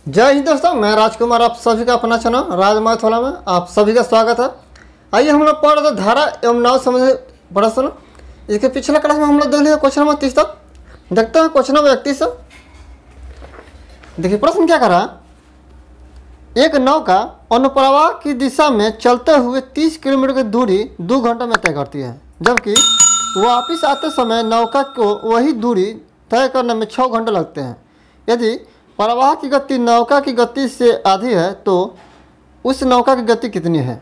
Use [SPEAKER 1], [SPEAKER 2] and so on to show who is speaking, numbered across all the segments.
[SPEAKER 1] जय हिंद दोस्तों, मैं राजकुमार आप सभी का अपना चैनल राजमाथोला में आप सभी का स्वागत है। आइए हम लोग पढ़ रहे धारा एवं नाव समझ प्रश्न। इसके पिछले क्लास में हम लोग देख लिया क्वेश्चन नंबर 30 तक। देखते हैं क्वेश्चन नंबर 31। देखिए प्रश्न क्या कर रहा है। एक नौका अनुप्रवाह की दिशा में चलते हुए 30 किलोमीटर की दूरी 2 घंटे में तय करती है, जबकि वापिस आते समय नौका को वही दूरी तय करने में 6 घंटे लगते हैं। यदि प्रवाह की गति नौका की गति से आधी है तो उस नौका की गति कितनी है।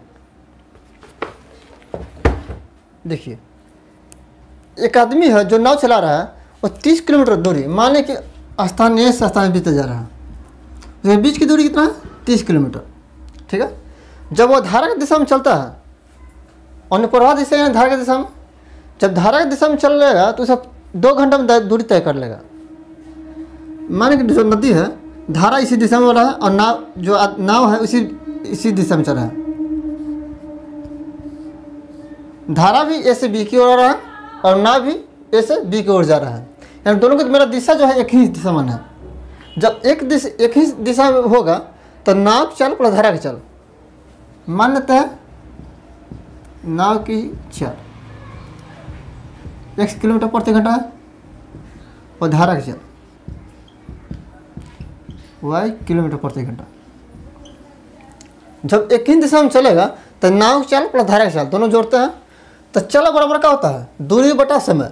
[SPEAKER 1] देखिए एक आदमी है जो नाव चला रहा है और 30 किलोमीटर दूरी, मान लें कि स्थान ए से स्थान बीते जा रहा है, उसके बीच की दूरी कितना है 30 किलोमीटर। ठीक है, जब वो धारा की दिशा में चलता है, अनुप्रवाह दिशा यानी धारा की दिशा में, जब धारा की दिशा में चल लेगा तो उसे 2 घंटे में दूरी तय कर लेगा। माने कि जो नदी है धारा इसी दिशा में हो रहा है और नाव है इसी दिशा में चल रहा है। धारा भी ए से बी की ओर आ रहा है और नाव भी ए से बी की ओर जा रहा है, यानी दोनों की मेरा दिशा जो है एक ही दिशा में है। जब एक ही दिशा में होगा तो नाव चल प्लस धारा की चल, मान लेते हैं नाव की चल x किलोमीटर प्रति घंटा है और धारा की चल y किलोमीटर प्रति घंटा। जब एक ही दिशा में चलेगा तो नाव चल प्लस धारा की चल दोनों जोड़ते हैं तो चल बराबर क्या होता है, दूरी बटा समय।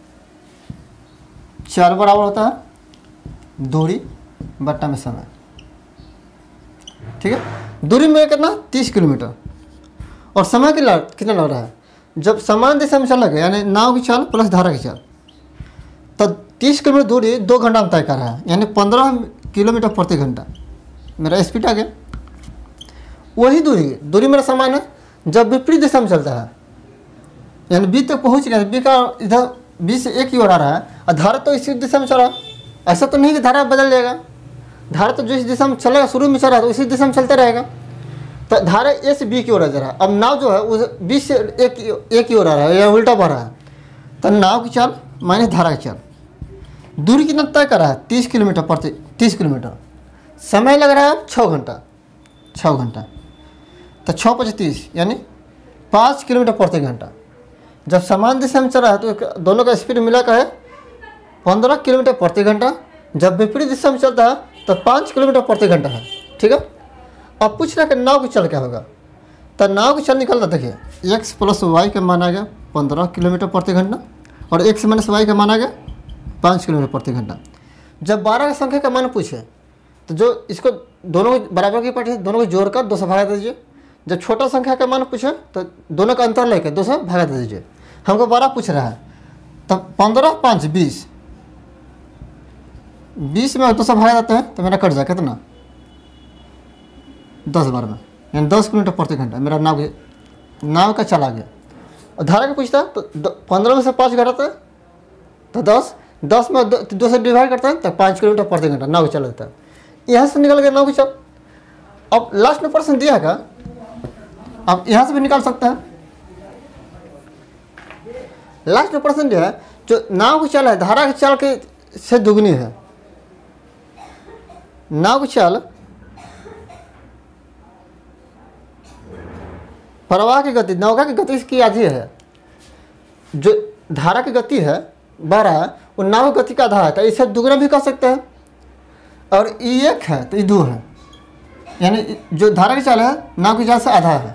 [SPEAKER 1] चल बराबर होता है दूरी बटा में समय। ठीक है, दूरी में कितना 30 किलोमीटर और समय कितना लग रहा है। जब समान दिशा में चलेगा यानी नाव की चाल प्लस धारा की चाल तो 30 किलोमीटर दूरी 2 घंटा में तय कर रहा है, यानी 15 किलोमीटर प्रति घंटा मेरा स्पीड आ गया। वही दूरी मेरा समान है जब विपरीत दिशा में चलता है, यानी बी तक पहुँच गया, बी का इधर बी से एक ही ओर आ रहा है और धारा तो इसी दिशा में चल रहा है। ऐसा तो नहीं कि धारा बदल जाएगा, धारा तो जिस दिशा में चलेगा शुरू में चल रहा है तो उसी दिशा में चलता रहेगा। तो धारा ए से बी की ओर आ जा रहा है, अब नाव जो है उस बी से एक की ओर आ रहा है या उल्टा बढ़ रहा है, तो नाव की चाल माइनस धारा की चाल। दूरी कितना तय कर रहा है 30 किलोमीटर। समय लग रहा है 6 घंटा तो 6 × 30 यानी 5 किलोमीटर प्रति घंटा। जब समान दिशा में चल रहा है तो दोनों का स्पीड मिला का है 15 किलोमीटर प्रति घंटा। जब विपरीत दिशा में चलता है तो 5 किलोमीटर प्रति घंटा है। ठीक है, अब पूछ रहा है कि नाव की चल क्या होगा, तो नाव की चल निकलता देखिए x + y का मान आ गया 15 किलोमीटर प्रति घंटा और x - y का मान आ गया 5 किलोमीटर प्रति घंटा। जब 12 की संख्या का मान पूछे तो जो इसको दोनों बराबर की पार्टी दोनों को जोड़कर 2 से भागा दीजिए। जब छोटा संख्या का मान पूछे तो दोनों का अंतर लेकर 2 से भागा दे दीजिए। हमको 12 पूछ रहा है तो 15 × 5 = 20 में 2 से भागा देते हैं तो मेरा कट जाए कितना 10 बार में, यानी 10 किलोमीटर प्रति घंटा मेरा नाव का चला गया। और धारा का पूछता है तो 15 में से 5 घटाते हैं तो 10 में 2 से डिवाइड करते हैं तो 5 किलोमीटर प्रति घंटा नाव चल जाता है। यहाँ से निकल गया नाव की चल। अब लास्ट में प्रश्न दिया है, अब यहाँ से भी निकाल सकते हैं। लास्ट में प्रश्न दिया है जो नाव की चाल है धारा की चाल के से दुगनी है। नाव की चाल प्रवाह की गति नौका की गति की आधी है। जो धारा की गति है 12 है वो नाव की गति का आधा है, तो इसे दुगना भी कर सकते हैं। और ये 1 है तो ये 2 है, यानी जो धारा की चाल है नाव की चाल से आधा है।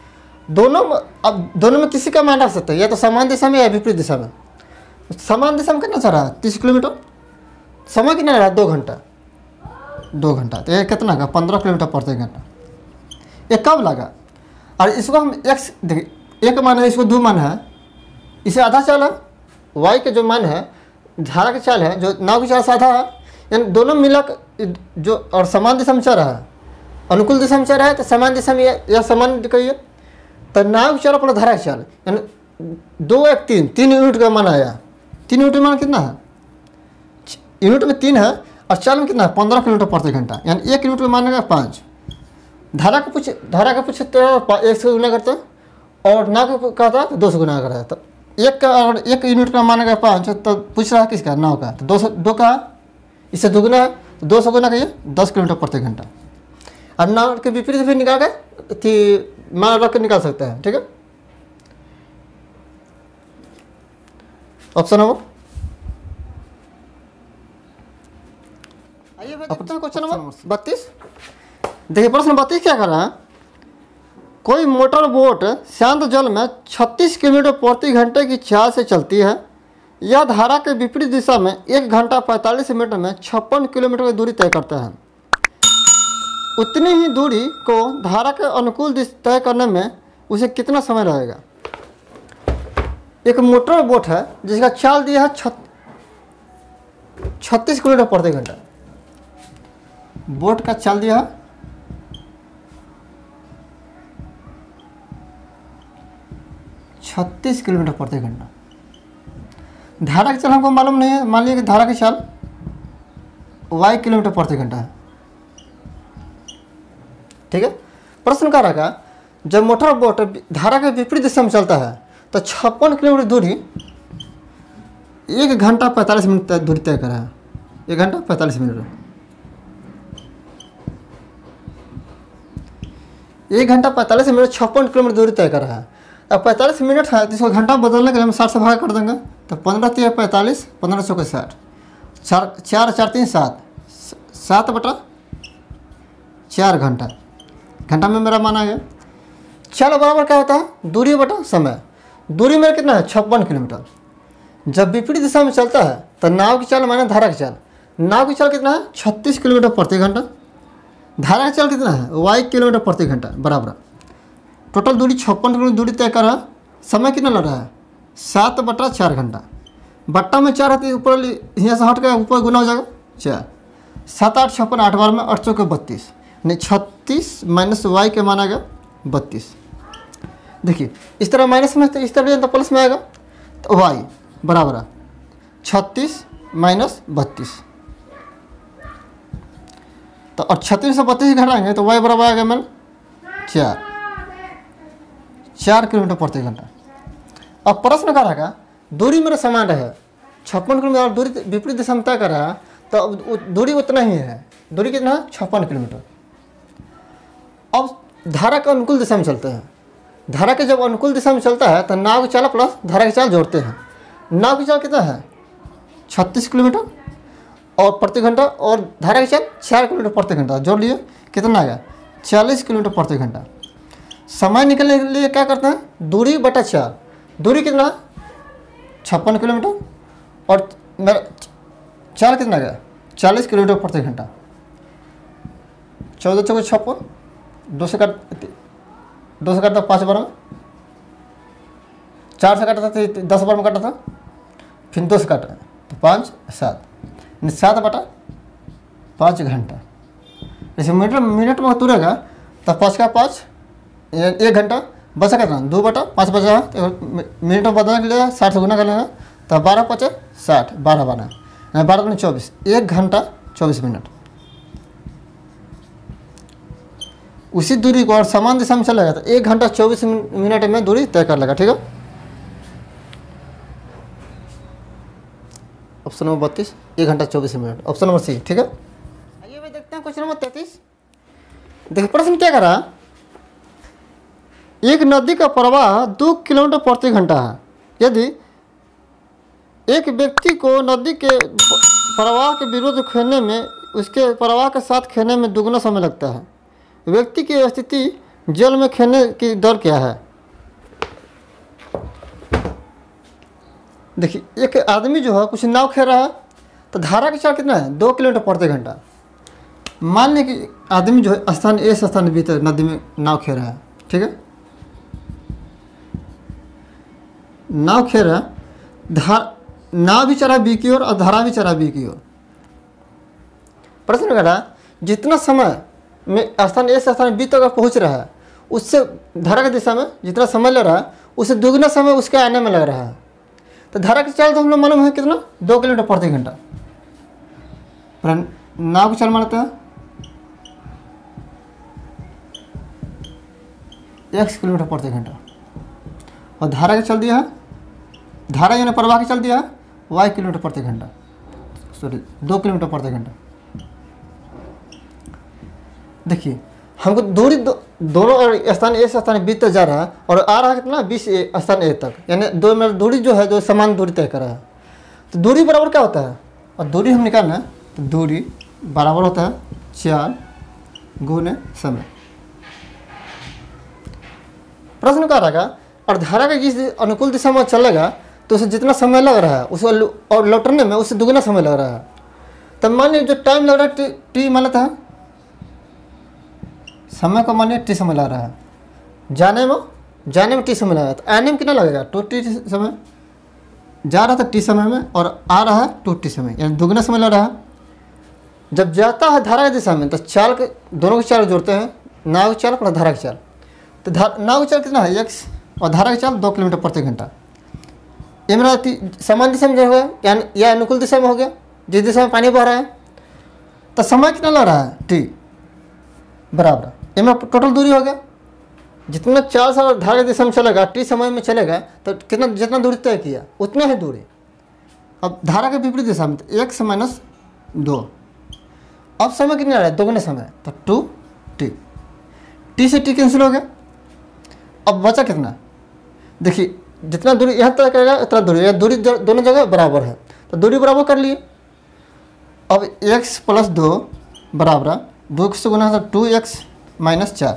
[SPEAKER 1] दोनों में किसी का मान रख सकते हैं, या तो समान दिशा में या विपरीत दिशा में। समान दिशा में कितना चल रहा है 30 किलोमीटर, समय कितना लग रहा है 2 घंटा तो ये कितना का 15 किलोमीटर प्रति घंटा। ये कब लगा और इसको हम x देखिए 1 मान है, इसको 2 मान है, इसे आधा चाल है। y के जो मान है धारा की चाल है जो नाव की चाल से आधा है, यानी दोनों मिला जो और समान दिशा में चल रहा है, अनुकूल दिशा में चल रहा है तो समान दिशा में या समान कहिए तो नाव की चाल अपना धारा की चाल, यानी 2 1 3 यूनिट का मान आया। 3 यूनिट में कितना है, यूनिट में 3 है और चाल में कितना है 15 किलोमीटर प्रति घंटा, यानी 1 यूनिट में मानेगा 5। धारा का पूछे तो 1 से गुना करते हैं और नाव का कहता है तो 2 से गुना करता है। तो 1 यूनिट का मानेगा 5 तो पूछ रहा है किसका नाव का, तो 2 का इससे दुगना है तो 200 गुना कहिए 10 किलोमीटर प्रति घंटा। अब नाव के विपरीत भी निकाल के मान रख के निकाल सकते हैं, ठीक है। ऑप्शन नंबर, आइए देखते हैं क्वेश्चन नंबर 32। देखिए प्रश्न 32 क्या कर रहा है, कोई मोटर बोट शांत जल में 36 किलोमीटर प्रति घंटे की चाल से चलती है। यह धारा के विपरीत दिशा में 1 घंटा 45 मिनट में 56 किलोमीटर की दूरी तय करता है। उतनी ही दूरी को धारा के अनुकूल तय करने में उसे कितना समय लगेगा। एक मोटर बोट है जिसका चाल दिया है 36 किलोमीटर प्रति घंटा। बोट का चाल दिया है 36 किलोमीटर प्रति घंटा। धारा की चाल हमको मालूम नहीं है, मान लीजिए कि धारा की चाल y किलोमीटर प्रति घंटा है, ठीक है। प्रश्न क्या रहा, जब मोटर बोट धारा के विपरीत दिशा में चलता है तो 56 किलोमीटर दूरी 1 घंटा 45 मिनट दूरी तय करा है। 1 घंटा 45 मिनट, 1 घंटा 45 मिनट 56 किलोमीटर दूरी तय कर रहा है। अब 45 मिनट है तो इसको घंटा बदलने के लिए हम 60 से भाग कर देंगे, तो 15 3 45, 15 चौके 60, 4 4 3 7, 7 बटा 4 घंटा। घंटा में मेरा माना गया। चलो बराबर क्या होता है, दूरी बटा समय। दूरी मेरा कितना है 56 किलोमीटर। जब विपरीत दिशा में चलता है तो नाव की चाल माने धारा की चाल। नाव की चाल कितना है 36 किलोमीटर प्रति घंटा। धारा की चाल कितना है y किलोमीटर प्रति घंटा बराबर। टोटल दूरी 56 किलोमीटर दूरी तय कर रहा है। समय कितना लग रहा है 7 बटा 4 घंटा। बट्टा में 4 है, ऊपर यहाँ से हट के ऊपर गुना हो जाएगा 4, 7 8 56, 8 बार में 8 चौके 32, नहीं 36 माइनस y के माना गया 32। देखिए इस तरह माइनस में, तो इस तरह तो प्लस में आएगा, तो y बराबर 36 माइनस 32। तो और 36 से 32 घटाएंगे तो y बराबर आएगा मैंने 4 किलोमीटर प्रति घंटा। अब प्रश्न क्या रहेगा, दूरी मेरा समान है 56 किलोमीटर, दूरी विपरीत दिशा में तय कर रहा है तो दूरी उतना ही है। दूरी कितना है 56 किलोमीटर। अब धारा के अनुकूल दिशा में चलते हैं। धारा के जब अनुकूल दिशा में चलता है तो नाव की चाल प्लस धारा की चाल जोड़ते हैं। नाव की चाल कितना है 36 किलोमीटर और प्रति घंटा, और धारा की चाल 4 किलोमीटर प्रति घंटा, जोड़ लिए कितना आ गया 40 किलोमीटर प्रति घंटा। समय निकलने के लिए क्या करते हैं, दूरी बटा 4। दूरी कितना 56 किलोमीटर और मेरा चाल कितना गया 40 किलोमीटर प्रति घंटा। 14 चौके 56, 2 से काटता 5 बार में, 4 से काटा था 10 बार में काटा था, फिर 2 से काटा तो 5 7, 7 बटा 5 घंटा। जैसे मिनट में तुरेगा तो 5 का 5 1 घंटा बचा कितना 2 बटा 5 बचा, तो मिनट में बदलने के लिए 60 से गुना कर लेगा तो 12 5 60, 12 12 12 24, 1 घंटा 24 मिनट। उसी दूरी को और समान दिशा में चलेगा तो 1 घंटा 24 मिनट में दूरी तय कर लेगा, ठीक है। ऑप्शन नंबर 32 1 घंटा 24 मिनट, ऑप्शन नंबर सी, ठीक है। आइए भाई देखते हैं क्वेश्चन नंबर 33। देखिए प्रश्न क्या कर रहा है, एक नदी का प्रवाह 2 किलोमीटर प्रति घंटा है। यदि एक व्यक्ति को नदी के प्रवाह के विरुद्ध खेलने में उसके प्रवाह के साथ खेलने में दुगना समय लगता है, व्यक्ति की स्थिति जल में खेलने की दर क्या है। देखिए एक आदमी जो है कुछ नाव खेल रहा है तो धारा की चाल कितना है 2 किलोमीटर प्रति घंटा। मान लें कि आदमी जो है स्थान ए से स्थान बी तक नदी में नाव खेल रहा है, ठीक है। नाव खेल रहा है, नाव भी चला बी की ओर और धारा भी चला बी की ओर। प्रश्न कर रहा है जितना समय में स्थान ए से स्थान बी तक पहुंच रहा है उससे धारा की दिशा में जितना समय लग रहा है उससे दुगना समय उसके आने में लग रहा है। तो धारा की चाल तो हम लोग मालूम है कितना 2 किलोमीटर प्रति घंटा। नाव की चाल मानते हैं x किलोमीटर प्रति घंटा, और धारा की चल दिया है, धारा यानी प्रवाह की चल दिया है y किलोमीटर प्रति घंटा, सॉरी 2 किलोमीटर प्रति घंटा। देखिए हमको दूरी दोनों स्थान ए से स्थान बी तक जा रहा है और आ रहा है कितना 20 स्थान ए तक, यानी 2 मीटर दूरी जो है, जो समान दूरी तय कर रहा है। तो दूरी बराबर क्या होता है, और दूरी हम निकालना है, तो दूरी बराबर होता है 4 गुने समय। प्रश्न क्या रहेगा, और धारा का जिस अनुकूल दिशा में चलेगा तो उसे जितना समय लग रहा है उसे और लौटने में उससे दुगुना समय लग रहा है। तब मान लीजिए जो टाइम लग रहा है टी मान लेता है, समय को मानिए टी समय लग रहा है, जाने में टी समय लग रहा है, तो आने में कितना लगेगा 2t समय, जा रहा था टी समय में और आ रहा है 2t समय, यानी दुगना समय लग रहा है। जब जाता है धारा की दिशा में तो चाल के दोनों के चाल जोड़ते हैं, नाव की चाल और धारा की चाल। तो नाव की चाल कितना है x और धारा की चाल 2 किलोमीटर प्रति घंटा। ये मेरा समान दिशा में जो है या अनुकूल दिशा में हो गया, जिस दिशा में पानी बह रहा है। तो समय कितना लग रहा है t बराबर, ये मेरा टोटल दूरी हो गया। जितना 4 साल धारा की दिशा में चलेगा टी समय में चलेगा तो कितना, जितना दूरी तय किया उतना ही दूरी। अब धारा के विपरीत दिशा में तो x माइनस 2, अब समय कितना रहा है दोगुने समय, तो 2t, t से t कैंसिल हो गया। अब बचा कितना, देखिए जितना दूरी यहाँ तय करेगा उतना दूरी, या दूरी दोनों जगह बराबर है तो दूरी बराबर कर लिए। अब x प्लस 2 बराबर 2 से गुना है 2x माइनस 4,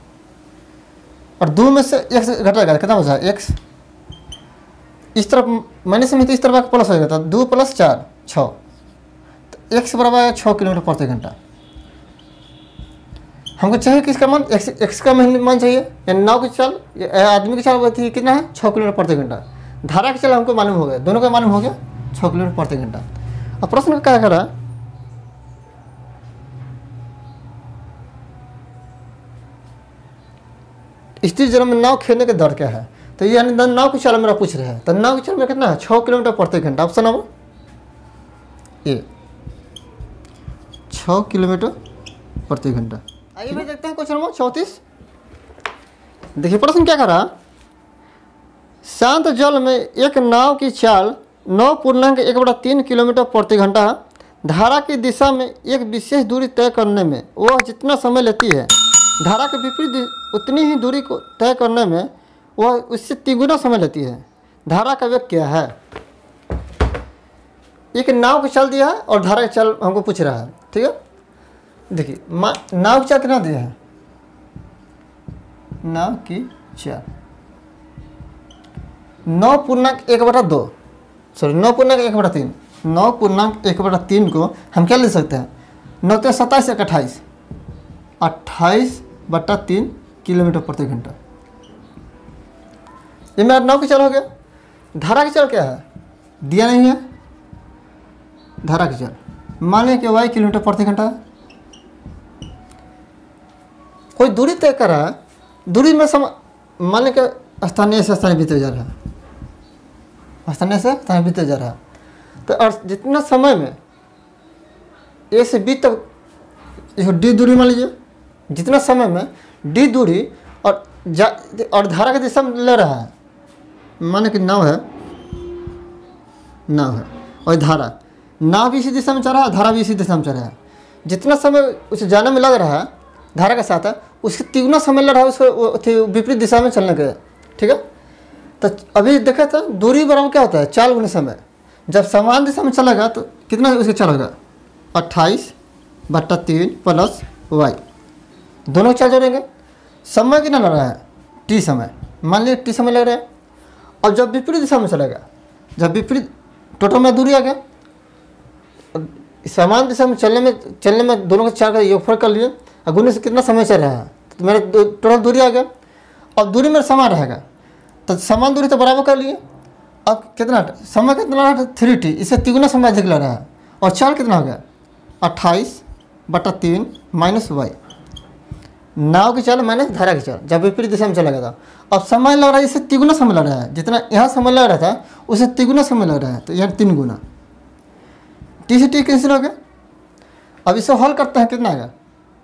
[SPEAKER 1] और 2 में से x घटेगा कितना बचा x, इस तरफ माइनस में तो इस तरफ प्लस हो जाता है, 2 प्लस 4 6, तो x बराबर है 6 किलोमीटर प्रति घंटा। हमको चाहिए किसका मान, x का मान चाहिए, यानी नाव की चाल आदमी की चाल होती कितना है 6 किलोमीटर प्रति घंटा। धारा की चाल हमको मालूम हो गया, दोनों का मालूम हो गया 6 किलोमीटर प्रति घंटा। अब प्रश्न क्या करा, स्थिर जल में नाव खेलने का दर क्या है, तो ये यानी नाव की चाल मेरा पूछ रहे हैं। तो नाव की चाल में कितना है 6 किलोमीटर प्रति घंटा। ऑप्शन नंबर ए 6 किलोमीटर प्रति घंटा। आइए भाई देखते हैं क्वेश्चन नंबर 34। देखिए प्रश्न क्या करा, शांत जल में एक नाव की चाल 9.1/3 किलोमीटर प्रति घंटा है। धारा की दिशा में एक विशेष दूरी तय करने में वह जितना समय लेती है, धारा के विपरीत उतनी ही दूरी को तय करने में वह उससे 3 गुना समय लेती है। धारा का वेग क्या है। एक नाव की चाल दिया है और धारा की चाल हमको पूछ रहा है, ठीक है। देखिए नाव की चाल कितना दिया है, नाव की चाल 9.1/2 सॉरी 9.1/3 9.1/3 को हम क्या ले सकते हैं, 9 तो 27 1 28 28/3 किलोमीटर प्रति घंटा। ये मेरा नाव की चाल हो गया। धारा की चाल क्या है, दिया नहीं है। धारा की चाल मान लिया कि y किलोमीटर प्रति घंटा है। कोई दूरी तय कर रहा है, दूरी में मान लिया कि स्थानीय से स्थानीय बीते जा रहा है, स्थानीय से स्थानीय बीते जा रहा है। तो और जितना समय में ए से बी तक डी दूरी मान लीजिए, जितना समय में डी दूरी और धारा की दिशा में ले रहा है, माने कि नाव है और धारा, नाव भी इसी दिशा में चल रहा है, धारा भी इसी दिशा में चल रहा है। जितना समय उसे जाने में लग रहा है धारा के साथ है, उसके 3 गुना समय लग रहा है उसको विपरीत दिशा में चलने का, ठीक है। तो अभी देखे तो दूरी बराबर क्या होता है 4 गुना समय। जब समान दिशा में चलेगा तो कितना उसका चाल होगा 28/3 प्लस y, दोनों चाल जोड़ेंगे। समय कितना लग रहा है t समय, मान लीजिए t समय लग रहा है। और जब विपरीत दिशा में चलेगा, जब विपरीत टोटल में दूरी आ गया, समान दिशा में चलने में दोनों के चाल का योगफल कर लिए और गुने से कितना समय चल रहा है, तो मेरा टोटल दूरी आ गया। और दूरी मेरा समान रहेगा तो समान दूरी तो बराबर कर लिए। अब कितना समय कितना रहा 3t, इससे 3 गुना समय अधिक लग रहा है। और चाल कितना हो गया 28/3 माइनस y, नाव की चाल माइनस धारा की चाल, जब विपरीत दिशा में चलेगा था। अब समय लग रहा है, इससे 3 गुना समय लग रहा है। जितना यहाँ समय लग रहा था उससे 3 गुना समय लग रहा है, तो यहाँ 3 गुना। टी से टी कैंसिल हो गया। अब इसे हल करते हैं, कितना आएगा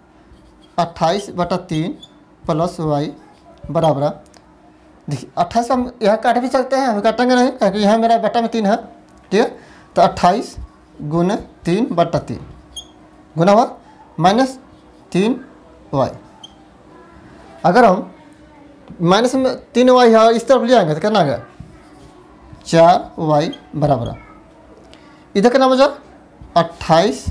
[SPEAKER 1] 28/3 प्लस y बराबर, देखिए 28 हम यहाँ काट भी सकते हैं, हम काटेंगे नहीं क्योंकि यहाँ मेरा बटा में 3 है, ठीक है। तो 28 गुने 3/3 गुना हुआ -3 वाई। अगर हम माइनस में 3y है इस तरफ ले आएंगे तो कितना आ गया 4y बराबर, इधर कितना बचा 28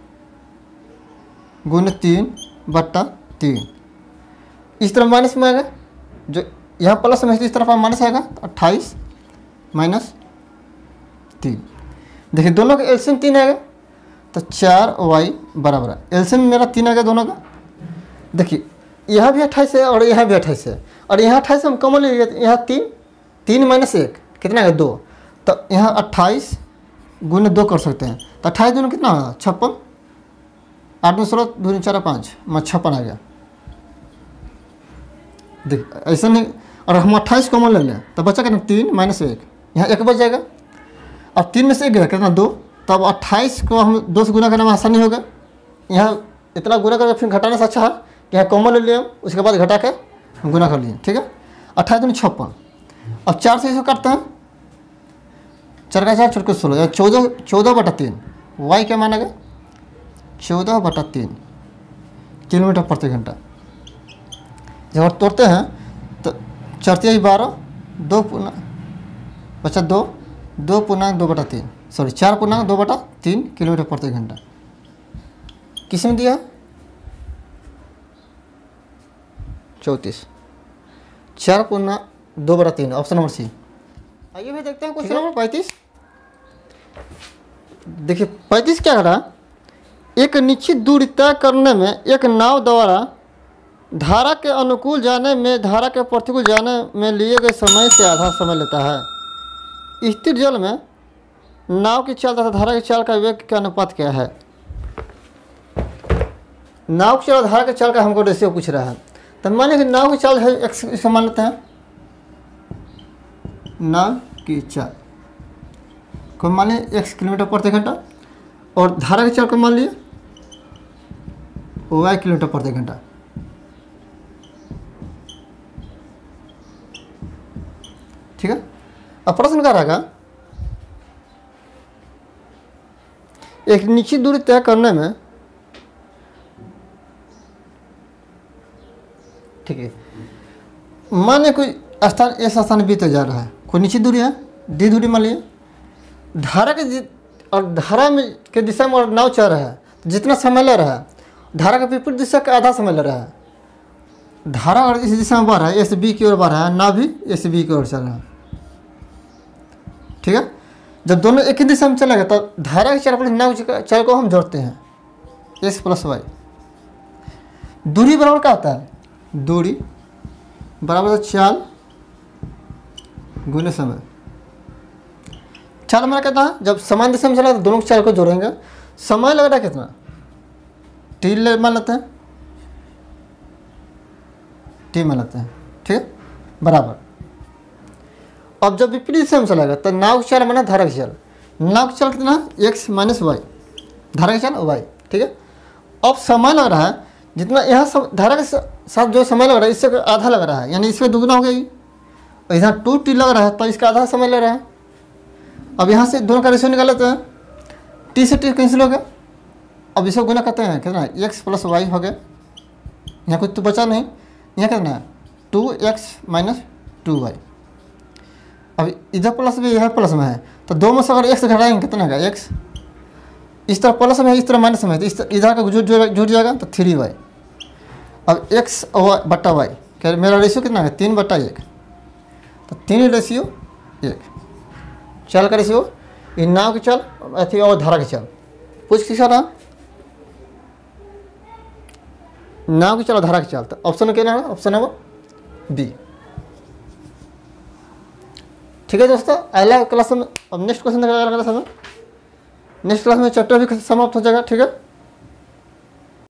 [SPEAKER 1] गुने 3/3, इस तरफ माइनस में आएगा, जो यहाँ प्लस में इस तरफ माइनस आएगा 28 माइनस 3। देखिए दोनों का एलसीएम 3 आएगा तो 4y बराबर है, एलसीएम मेरा 3 आएगा दोनों का। देखिए यहाँ भी 28 है और यहाँ भी 28 है, और यहाँ 28 हम कॉमन ले लिए, यहाँ 3 माइनस 1 कितना है 2, तो यहाँ 28 गुने 2 कर सकते हैं, तो 28 दोनों कितना होगा 56, 8 में 16 2 4 5 56 आ गया। देख ऐसा नहीं, और हम 28 कॉमन ले लें तो बचा कितना 3 माइनस 1, यहाँ 1 बच जाएगा। अब 3 में से 1 गया कितना 2, तो अब 28 को हम 2 से गुना करने में आसानी होगा, यहाँ इतना गुना करके फिर घटाने से अच्छा है यहाँ कॉमन ले लिए, उसके बाद घटा के गुना कर लिए, ठीक है। 28 दूनी 56, अब 4 से इसको काटते हैं, 4 का 4 4 को 16, 14/3, वाई क्या मानेगा 14/3 किलोमीटर प्रति घंटा। जब हम तोड़ते हैं तो 4 × 12, 2 पुना बचा 2, 2 पूर्णांक 2/3, सॉरी 4 पूर्णांक 2/3 किलोमीटर प्रति घंटा। किस में दिया 34, 4 पूर्णांक 2/3, ऑप्शन नंबर सी। आइए भी देखते हैं क्वेश्चन नंबर 35। देखिए 35 क्या कर रहा है, एक निश्चित दूरी तय करने में एक नाव द्वारा धारा के अनुकूल जाने में धारा के प्रतिकूल जाने में लिए गए समय से आधा समय लेता है। स्थिर जल में नाव की चाल तथा धारा की चाल का वेग का अनुपात क्या है। नाव की चाल और धारा की चाल का हमको रेशियो पूछ रहा है, तो मानिए कि नाव की चाल है x, इसको मान लेते हैं नाव की चाल को मान लिया x किलोमीटर प्रति घंटा, और धारा की चाल को मान लिया y किलोमीटर प्रति घंटा। ठीक है, अब प्रश्न क्या रहेगा, एक निश्चित दूरी तय करने में, ठीक है, माने कोई स्थान ऐसा स्थान बी तक जा रहा है, कोई निश्चित दूरी है डी दूरी मान लिया, धारा के और धारा में के दिशा में और नाव चल रहा है, तो जितना समय ले रहा है धारा के विपरीत दिशा का आधा समय ले रहा है। धारा और इस दिशा में बढ़ रहा है, एस बी की ओर बढ़ रहा है, नाव भी एस बी की ओर चल रहा है। ठीक है, जब दोनों एक ही दिशा में चलेगा तब धारा के चाल प्लस नाव की चाल को हम जोड़ते हैं एस प्लस वाई। दूरी बराबर क्या होता है, दूरी बराबर चाल गुने समय। चाल हमारा कहता है जब समान दिशा में चला तो दोनों की चाल को जोड़ेंगे। समय लग रहा है कितना टी मान लेते हैं, टी मान लेते हैं, ठीक है, बराबर। अब जब विपरीत दिशा में चलेगा तो नाव की चाल माना धारा की चाल, नाव की चाल कितना x माइनस वाई, धारा की चाल वाई, ठीक है। अब समय लग रहा है जितना यहाँ धारा के साथ जो समय लग रहा है इससे आधा लग रहा है, यानी इसमें दुगना हो गया, और इधर 2t लग रहा है तो इसका आधा समय लग रहा है। अब यहाँ से दोनों का रेशियो निकाल लेते हैं, t से t कैंसिल हो गया, अब इसको गुना करते हैं कितना x प्लस वाई हो गया, यहाँ कुछ तो बचा नहीं, यहाँ कितना है 2x माइनस 2y। अब इधर प्लस में यह प्लस में है तो दो में से अगर x घटाएंगे कितना है x, इस तरह प्लस में है इस तरह माइनस में है तो इधर का जुड़ जाएगा तो 3y। अब x बट्टा वाई क्या मेरा रेशियो कितना है 3/1, तो 3 रेशियो 1। चाल का रेशियो इन नाव की चाल अथी और धारा की चाल पूछ किस रहा, नाव की चाल और धारा की चाल, तो ऑप्शन क्या है, ऑप्शन नंबर बी। ठीक है दोस्तों, अगला क्लास में अब नेक्स्ट क्वेश्चन देखा समय, नेक्स्ट क्लास में चैप्टर भी समाप्त हो जाएगा। ठीक है।